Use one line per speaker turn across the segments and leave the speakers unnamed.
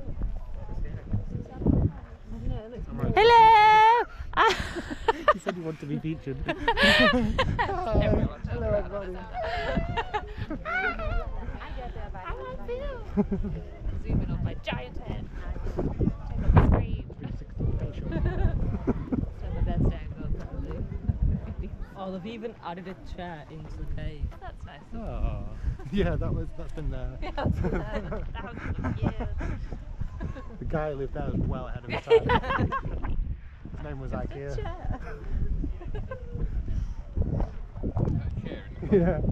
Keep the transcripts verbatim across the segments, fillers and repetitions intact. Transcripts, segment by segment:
Hello!
You said you want to be featured.
Hello,
everybody.
I want film. Zoom in on my giant head. Check out the screen.
three sixty facial.
Turn my best angle, probably.
Oh, they've even added a chair into the cave.
That's nice.
Oh, yeah, that was that's been there.
Yeah, thousands of years.
The guy who lived there was well ahead of his time. His name was IKEA. Yeah.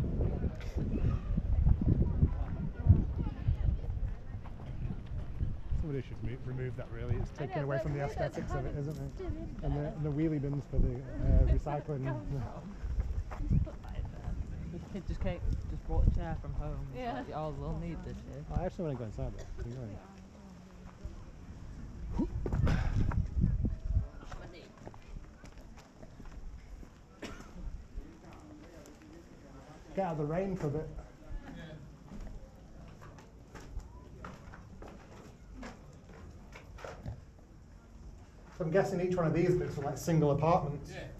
Somebody should mo remove that really. It's taken away from the aesthetics of it, isn't it? And the, and the wheelie bins for the uh, recycling.
This kid just came, just brought a chair from home. He's
Yeah.
like, oh, we'll need this here.
Oh, I actually want to go inside there. Keep going. Get out of the rain for a bit. So I'm guessing each one of these bits are like single apartments. Yeah.